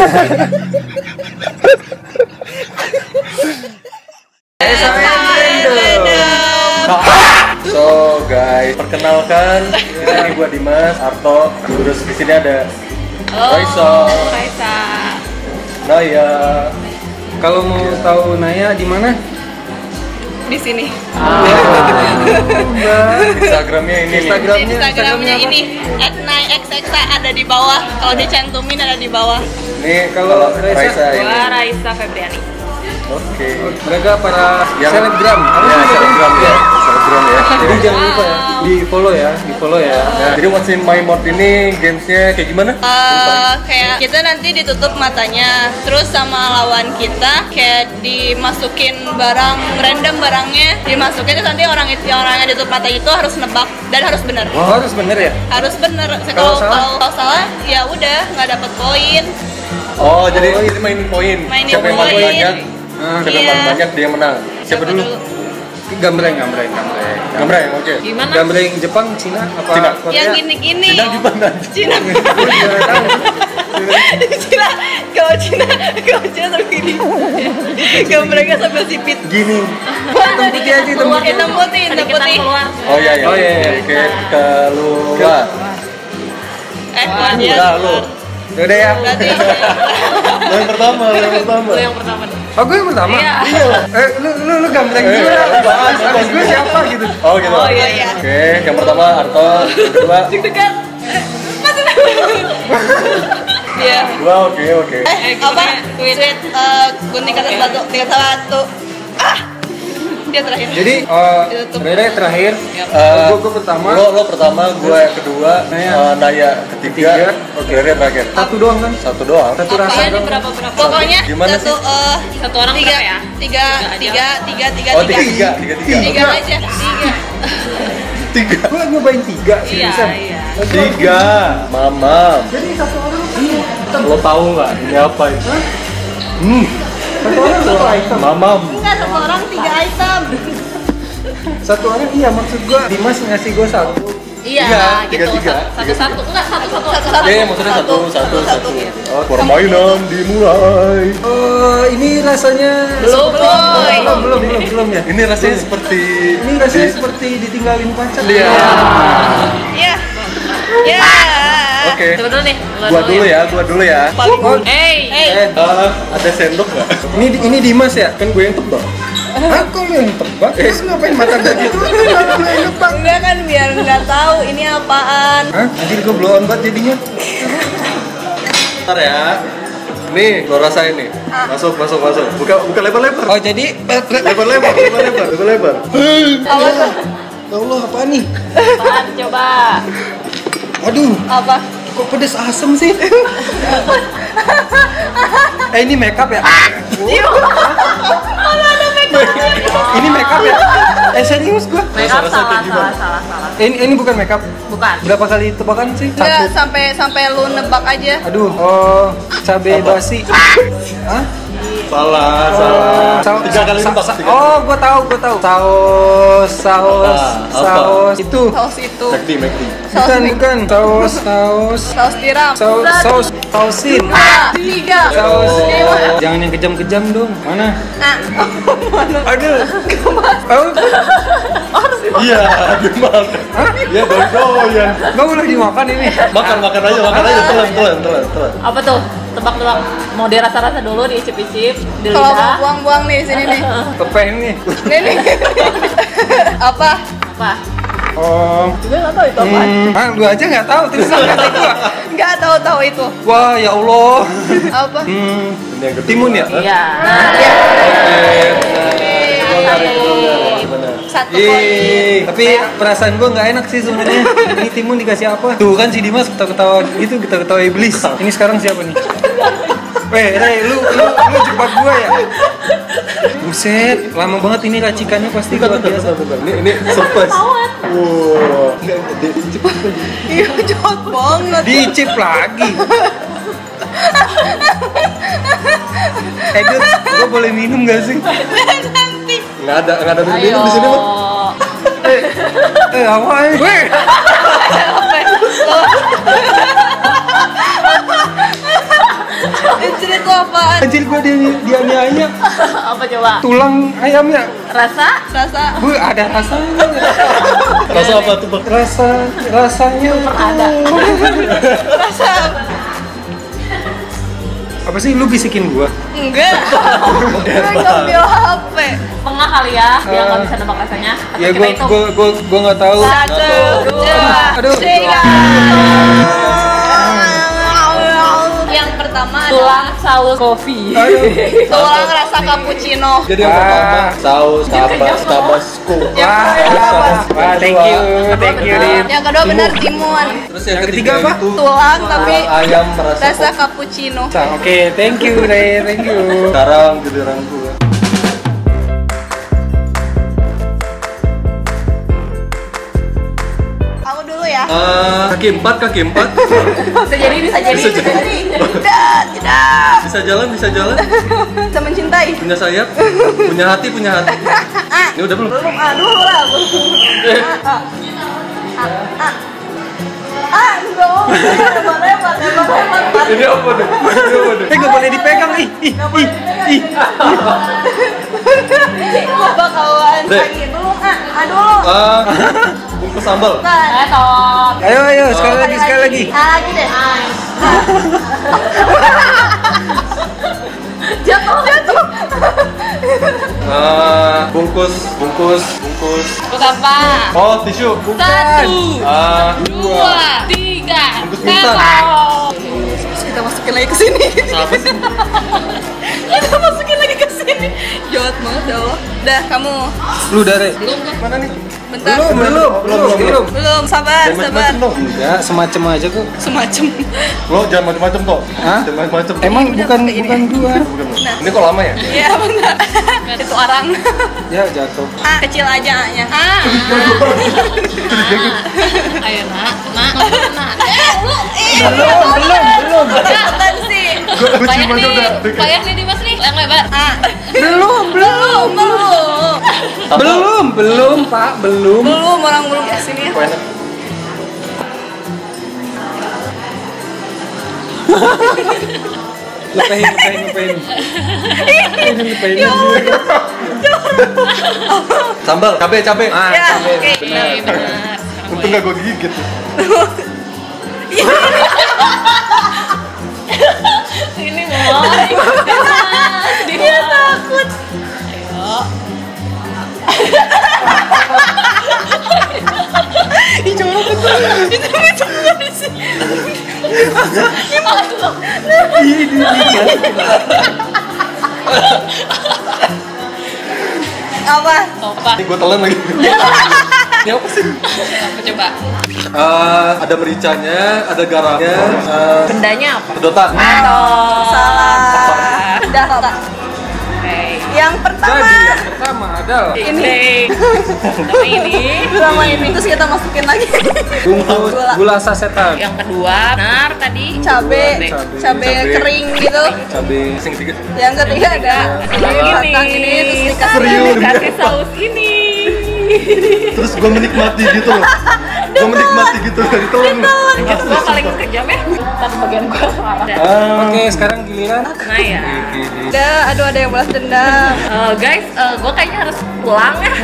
So guys, perkenalkan, ini gua Dimas, Arto. Terus di sini ada Raisa, Naya. Kalau mau tahu Naya di mana? Di sini. Instagramnya ini. Instagramnya ini @9xxa ada di bawah. Kalau dicantumin ada di bawah. Nih kalau Raisa ini. Gua Raisa Febriani. Oke. Mereka para selebgram. Ya, selebgram ya. Selebgram ya. Jadi jangan lupa ya, di follow ya. Nah, jadi What's in My Mouth ini gamesnya kayak gimana? Kayak kita nanti ditutup matanya, terus sama lawan kita kayak dimasukin barang random, barangnya dimasukin, terus nanti orangnya ditutup mata itu harus nebak dan harus benar. Oh, harus bener ya? Harus benar. Kalau Kalau salah ya udah nggak dapat poin. Oh, jadi ini mainin poin. Siapa yang paling banyak? Siapa yang paling banyak dia menang. Siapa dulu? Gambreng. Gambreng, oke. Gimana? Gambreng Jepang, Cina, apa? Cina. Korea? Yang gini-gini. Cina gimana? Cina. Kalau Cina sampai gini. Gambrengnya sampai sipit. Gini. Hitam putih aja, hitam putih. Hitam putih. Oh iya. Oke, keluar. Keluar dia. Udah lu. Udah ya. Berarti Lu yang pertama. lu yang pertama deh. Oh, gue yang pertama? Iya. Lu gambreng juga. Habis gue siapa gitu? Oh gitu. Oh, iya. Oke, yang pertama Arto, yang kedua. Deg-degan. Iya. Dua, oke. Apa? Sweet gunting kertas batu, tingkat satu. Dia terakhir. Jadi, Rere terakhir. Gue pertama. Lo pertama, gue yang kedua, Naya ketiga. Oke, Rere terakhir. Satu doang kan? Satu doang. Satu rasa doang. Berapa? Pokoknya Gimana sih? satu orang tiga ya? Tiga Oh, tiga. Tiga aja. Tiga. Gue nyobain 3 seriusan. Tiga. Mamam. Jadi satu orang. Lo tahu nggak ini apa ini? Satu orang satu item. Mamam. Enggak, satu orang 3 item. Satu orang iya, maksud gue Dimas ngasih gue satu. Iya, tiga. Satu. Enggak, satu. Iya, maksudnya satu. Oh, permainan dimulai. Ini rasanya belum ya. Ini rasanya seperti. Ini rasanya seperti ditinggalin pacar. Iya. Ya. Oke. Coba dulu nih. Gua dulu ya. Hey. Ada sendok nggak? Ini Dimas ya? Kan gue yang tebak. Hah, kok lu yang tebak? Terus ngapain mata gak gitu? Enggak kan biar nggak tahu ini apaan. Hah? Anjir gue blow on banget jadinya. Bentar ya. Nih, lo rasain nih. Masuk. Buka lebar-lebar. Oh, jadi Lebar-lebar. Apa tuh? Ya Allah, apaan nih? Apaan coba? Aduh, Apa? kok pedes asem sih? Ini makeup ya? Ini makeup ya? Serius gua? Makeup salah. Ini bukan makeup. Bukan. Berapa kali tebakan sih? Enggak, sampai lu nebak aja. Aduh, cabai basi. Hah? Salah. Tiga kali tebak. Oh, gua tahu. Saus itu. Saus itu. McD. Bukan. Saus tiram. Sausin. 3. Saus. Jangan yang kejam-kejam dong. Mana? Aduh. Iya, gimana? Iya, doyan. Nggak boleh dimakan ini. Makan aja, telan. Apa tuh? Tebak mau dirasa-rasa dulu, diicip-icip di Kalau mau lidah. buang-buang nih sini nih. Kepeh nih. Nih. Apa? Oh. Juga nggak tahu itu apa. Lu aja nggak tahu terus kata gua. Enggak tahu itu. Wah, ya Allah. Apa? Timun ya? Iya. Satu poin. Tapi perasaan gua nggak enak sih sebenarnya. Ini timun dikasih apa? Tuh kan si Dimas ketawa gitu, ketawa iblis. Ini sekarang siapa nih? Ray, lu jebak gua ya? Buset, lama banget ini racikannya pasti luar biasa. Ini surprise. Wow. Iya, jahat banget. Dicip lagi. Dut, gua boleh minum gak sih? Nanti. Nggak ada minum di sini, Bang. Apaan? itu apaan? Anjir gua dia Apa coba? tulang ayamnya. Rasa? Rasa Bu, ada rasanya. Rasa apa tuh, Bang? Rasanya Ada. rasa apa sih lu bisikin gua? enggak. Gue ngambil HP. Tengah kali ya, dia nggak bisa nebak rasanya. Atau Ya kita hitung? gua nggak tahu. 1, 2, Aduh. 3. Yang pertama adalah Tulang saus kopi. Aduh. tulang rasa cappuccino. Jadi yang pertama saus tabasco. Wah, thank you, Din. Yang kedua benar timun. Terus yang ketiga apa? Tulang tapi ayam rasa rasa cappuccino. Oke, thank you, Ray, thank you. sekarang giliran gua. Aku dulu ya. Kaki empat. Bisa jadi. Tidak. Bisa jalan. Bisa mencintai. Punya sayap, punya hati. Ini udah belum? Belum aduh lah. Dong. Hebat. Ini apa deh? Nggak boleh dipegang, ih. Bakalan Dek. lagi belum. Aduh. Bungkus sambal. Top. Ayo, sekali lagi. Lagi deh. Jatuh. Bungkus. Buat apa? Oh, tisu. 1, 2, 3, Bungkus mie-instan. Terus kita masukin lagi ke sini. Apa sih? Kita masukin lagi ke sini. Jahat banget ya Allah. Dah kamu. Lu dari mana nih? Bentar. Belum. Sabar. Jangan macem-macem dong. Enggak, semacam aja kok. Semacam. Lo jangan macem-macem toh. Hah? Jangan macem-macem. Emang bukan dua. Bukan. Ini kok lama ya? Iya benar. Itu orang. Ya jatuh. Kecil aja A-nya. Ayo nak. Belum. Cepetan sih. Gue cium aja udah. Payah nih Dimas nih, yang lebar. Belum, Pak, belum. Belum orang belum kesini. Kok enak? Lepain. Sambal, cabe. Ya, oke. Benar. Untung gak gue gigit. Ini mau. Dia takut. Ayo. Ih, jorok betul. Itu enggak bisa. Apa? Topak. Ini gue telan lagi. Ini apa sih? Apa coba? Ada mericanya, ada garamnya, Bendanya apa? sedotan. Salah. Udah, Kak. Yang pertama. Jadi yang pertama adalah Ini. Sama ini. Sama ini terus kita masukin lagi. bungkus gula sasetan. Yang kedua, benar tadi. Cabe kering gitu. Cabe. Sing dikit. Yang ketiga ada batang ini terus dikasih Kasih saus ini. Terus gue menikmati gitu loh. Gue menikmati gitu dari telan. Gue paling kejam ya. Tapi bagian gue salah. Oke, sekarang giliran. Nah ya. Udah, aduh ada yang balas dendam. Guys, gue kayaknya harus pulang ya.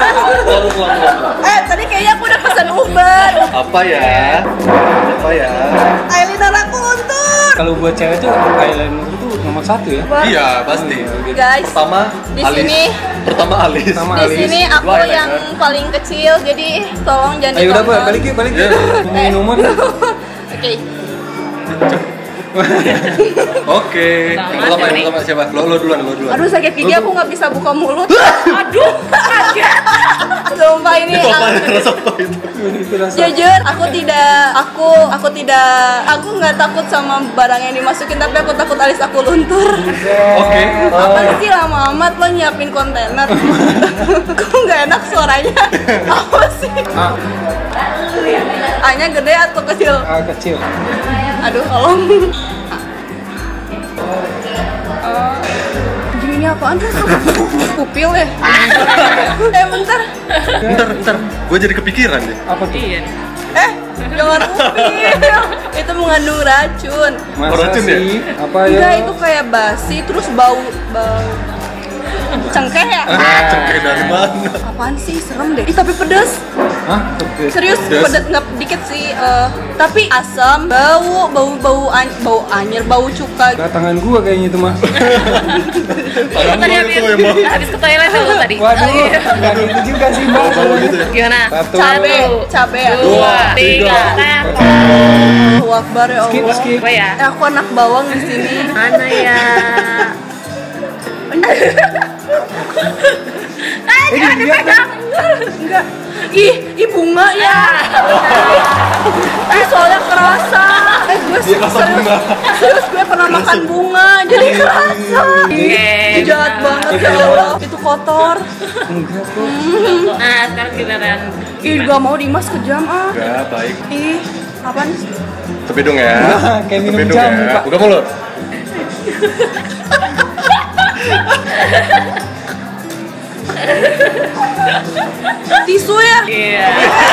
Tadi kayaknya aku udah pesan Uber. Apa ya? Eyeliner aku luntur. Kalau buat cewek tuh eyeliner itu nomor 1 ya. Iya, pasti. Guys, Pertama, di alis. sini Sama di alis. sini aku Lu eyeliner. yang paling kecil, jadi tolong jangan Ayo udah, ditonton. balik yuk. Minuman. Oke. Oke. Yang pertama siapa? Lo duluan. Aduh sakit gigi aku nggak bisa buka mulut. Aduh, kaget. Sumpah ini. Itu apa? Rasa apa itu? Itu rasa. Jujur, aku nggak takut sama barang yang dimasukin, tapi aku takut alis aku luntur. Oke. Apa sih lama amat lo nyiapin kontainer? Kok nggak enak suaranya? Apa sih? A-nya gede atau kecil? Kecil. Aduh, tolong. Ini apaan? Pupil ya? Bentar. Bentar. Gue jadi kepikiran deh. Apa tuh? Iya. Jangan upil. Itu mengandung racun. Masa Racun ya? sih? Apa ya? Enggak, itu kayak basi terus bau cengkeh ya? Cengkeh dari mana? Apaan sih? Serem deh. Ih, tapi pedes. Hah? Pedes. Serius pedes nggak dikit sih. Tapi asam, bau anjir, bau cuka. Gak tangan gua kayaknya itu mah. Tadi habis ke toilet lu tadi. Waduh, nggak gitu juga sih mbak. Bau gitu ya? Gimana? Satu. Cabe ya. 2, 3, Allahu Akbar ya Skip, Allah. skip. apa ya? Aku anak bawang di sini. Mana ya? Jangan dipegang. Enggak. Ih bunga ya. Soalnya kerasa. Gue serius gue pernah makan bunga jadi kerasa. Ih, jahat banget ya Allah. Itu kotor. Enggak kok. Nah, sekarang giliran. Ih, gak mau Dimas kejam ah. Enggak, baik. Ih, apaan? Tepi dong ya. Kayak minum Tepi dong jamu, ya. Pak. Buka mulut. Tisu ya? Iya.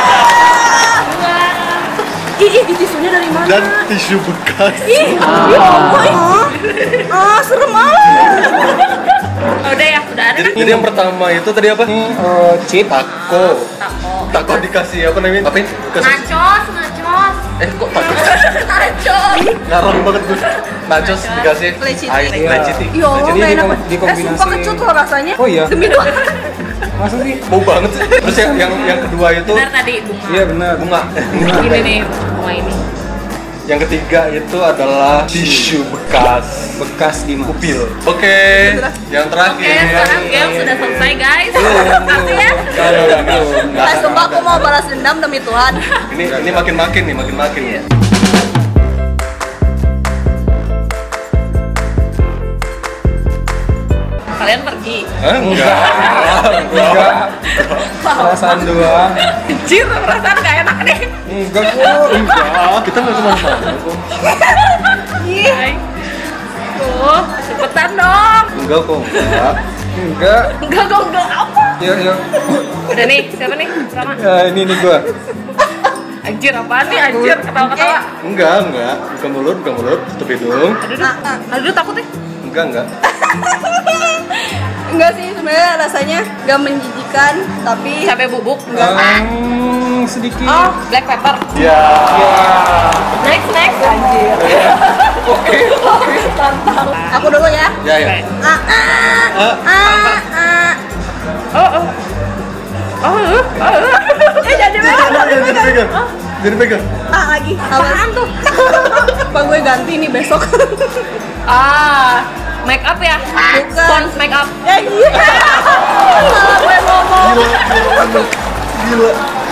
Ih, tisunya dari mana? Dan tisu bekas. Ih, ya Allah, ih. Serem Oh, udah ya, udah ada. Jadi yang pertama itu tadi apa? Ini cheat. Taco. Taco. Taco dikasih apa namanya? Apain? Nachos. Kok taco? Nachos. Ngarang banget gue. Nachos dikasih Leciti. leciti. Ya Allah, Jadi gak enak. dikombinasi. Sumpah kecut loh rasanya. Oh iya? Demi doang. Masa sih? Bau banget sih. Terus yang kedua itu Benar tadi bunga. Iya benar. bunga. Ini nih, bunga ini. Yang ketiga itu adalah tisu bekas Bekas di upil. Oke, yang Oke, terakhir. sekarang game sudah selesai, guys. Pasti ya. Nggak. Sumpah aku mau balas dendam demi Tuhan. Ini makin nih, makin. Kalian pergi. Hah? Enggak. Perasaan doang. Anjir, perasaan gak enak nih. Enggak kok. Enggak. Kita nggak kemana-mana. Hai. Tuh, cepetan dong. Enggak kok. Enggak. Enggak. Enggak apa? Ya. Udah nih, siapa nih? Pertama. Ini nih gua. Anjir, apaan nih? Anjir, ketawa-ketawa. Enggak. Buka mulut, tutup hidung. Aduh, takut nih. Enggak. Enggak sih, sebenarnya rasanya gak menjijikan, tapi Cabai bubuk. Sedikit. Oh, black pepper. Ya. Next. Anjir. Oke. aku dulu ya. Ya. Jadi pegang. Lagi. Apaan tuh? Apa gue ganti nih besok? Make up ya? Bukan. Pons make up. Ya iya. Salah gue ngomong. Gila.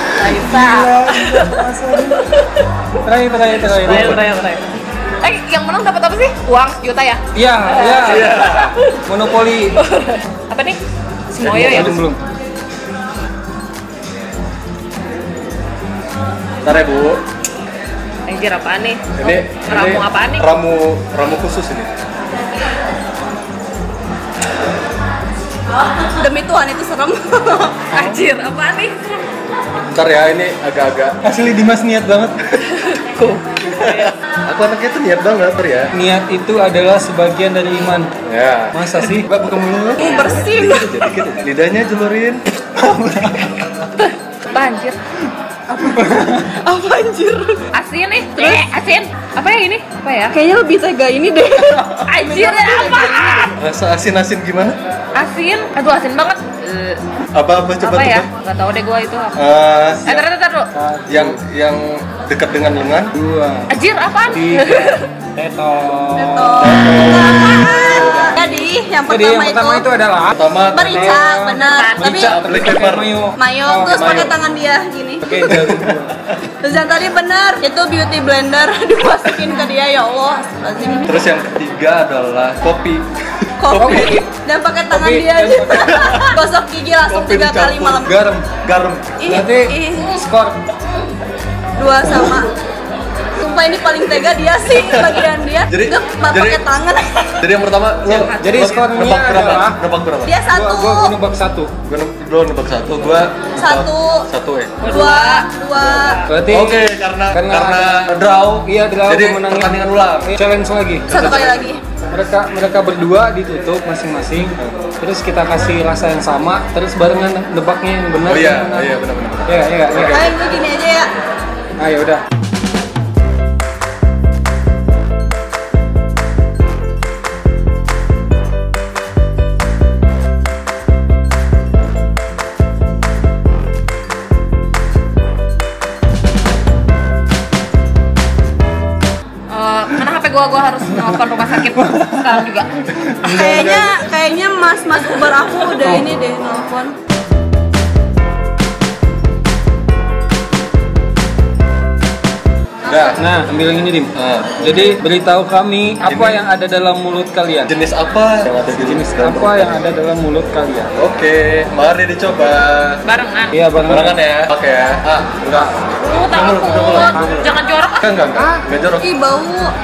Terakhir. Yang menang dapat apa sih? Uang sejuta ya? Iya. Monopoli. Apa nih? Semoyo ya? Belum. Ntar ya, Bu. Anjir, apaan nih? Ini Ramu apaan nih? Ramu khusus ini. Demi Tuhan itu serem. Anjir, apaan nih? Ntar ya, ini agak-agak. Asli Dimas niat banget. Aku anaknya tuh niat banget, ntar ya. Niat itu adalah sebagian dari iman. Ya. Masa sih? Mbak buka mulut. Bersin. Dikit. Lidahnya julurin. Apa anjir? Apa anjir? Asin nih? Terus? Asin? Apa ya ini? Apa ya? Kayaknya lebih tega ini deh. Anjir, apa? Rasa asin-asin gimana? Asin? Aduh, asin banget. Apa coba Apa ya? tebak? Gak tau deh gua itu apa. Tar dulu. Yang dekat dengan lengan. 2, Anjir, apaan? 3. Tetot. Jadi yang Jadi yang pertama itu adalah Pertama merica, benar. Tapi merica, black pepper. mayo terus pakai tangan dia gini. Oke, jarum. Terus yang tadi benar, itu beauty blender dimasukin ke dia, ya Allah. Astagfirullahaladzim. Terus yang ketiga adalah kopi. Kopi dan pakai tangan Kopi dia dan aja. Gosok gigi langsung Kopi 3 kali dicampur malam. garam. Ih, Berarti ih, skor. 2 sama. Sumpah sumpah ini paling tega dia sih bagian dia. Jadi- Dia pakai tangan. Jadi yang pertama Jadi skornya nebak berapa? adalah Nebak berapa? Dia satu, Gua nebak 1. Lo nebak 1, gua Satu. Satu ya. dua. Berarti Oke, karena draw. Iya, draw Jadi pemenangnya. pertandingan ulang. Challenge lagi. Satu kali lagi. Mereka berdua ditutup masing-masing. Terus kita kasih rasa yang sama, terus barengan nebaknya yang benar. Oh iya, yang benar. iya benar. Iya, iya, iya. Kayak gue gini aja ya. Nah, ya udah. Mana HP gua harus nelfon rumah sakit sekarang juga. Kayaknya mas Uber aku udah ini deh nelfon. Nah, ambil yang ini, Dim. Jadi beritahu kami apa yang ada dalam mulut kalian. Jenis apa yang ada di Jenis apa yang ada dalam mulut kalian? Oke, mari dicoba. Barengan. Iya, Barengan ya. Oke ya. Enggak. Takut. Jangan jorok. Enggak. Enggak jorok. Ih bau.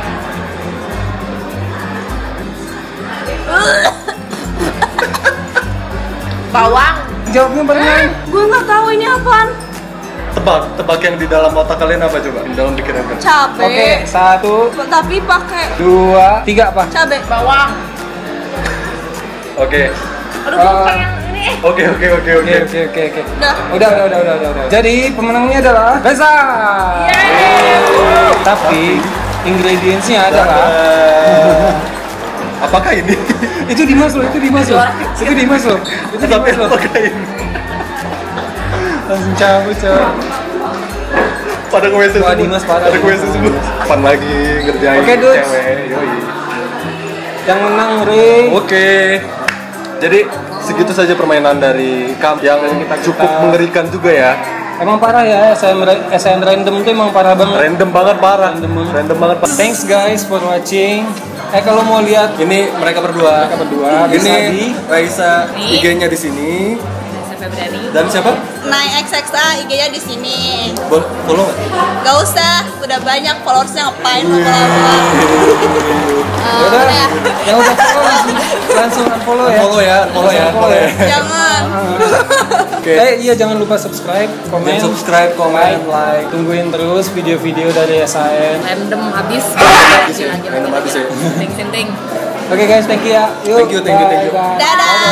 Bawang. Jawabnya barengan. Gue nggak tahu ini apaan. Tebak yang di dalam otak kalian apa coba? Di dalam pikiran kalian. Cabe. Oke, 1, Tapi pakai 2, 3 apa? cabe. Bawang. Oke. Aduh, lupa yang ini. Oke. Oke. Udah. Udah. Jadi pemenangnya adalah Reza. Tapi ingredientsnya adalah apakah ini? itu Dimas loh. Itu Dimas loh. Tapi apakah ini? Langsung cabut. Pada gue Wah, Dimas parah. Pada gue semua. Pan lagi ngerjain Oke, Dudes. cewek. Yoi. Yang menang Ray. Oke. Jadi segitu saja permainan dari kami yang cukup mengerikan juga ya. Emang parah ya, SN random itu emang parah banget. Random banget parah. Random banget. Thanks guys for watching. Kalau mau lihat Ini mereka berdua. bisa Ini di Raisa IG-nya di sini. Februari. Dan siapa? Naik XXA IG-nya di sini. Follow nggak? Gak usah, udah banyak followersnya ngapain mau follow. Udah, yang udah follow langsung unfollow ya. Follow ya. Jangan. Oke. Iya jangan lupa subscribe, komen, Jangan subscribe, komen, like. Tungguin terus video-video dari SAN. Random habis. Random habis ya. Sinting. Oke guys, thank you ya. Yuk, Thank you. bye. Dadah.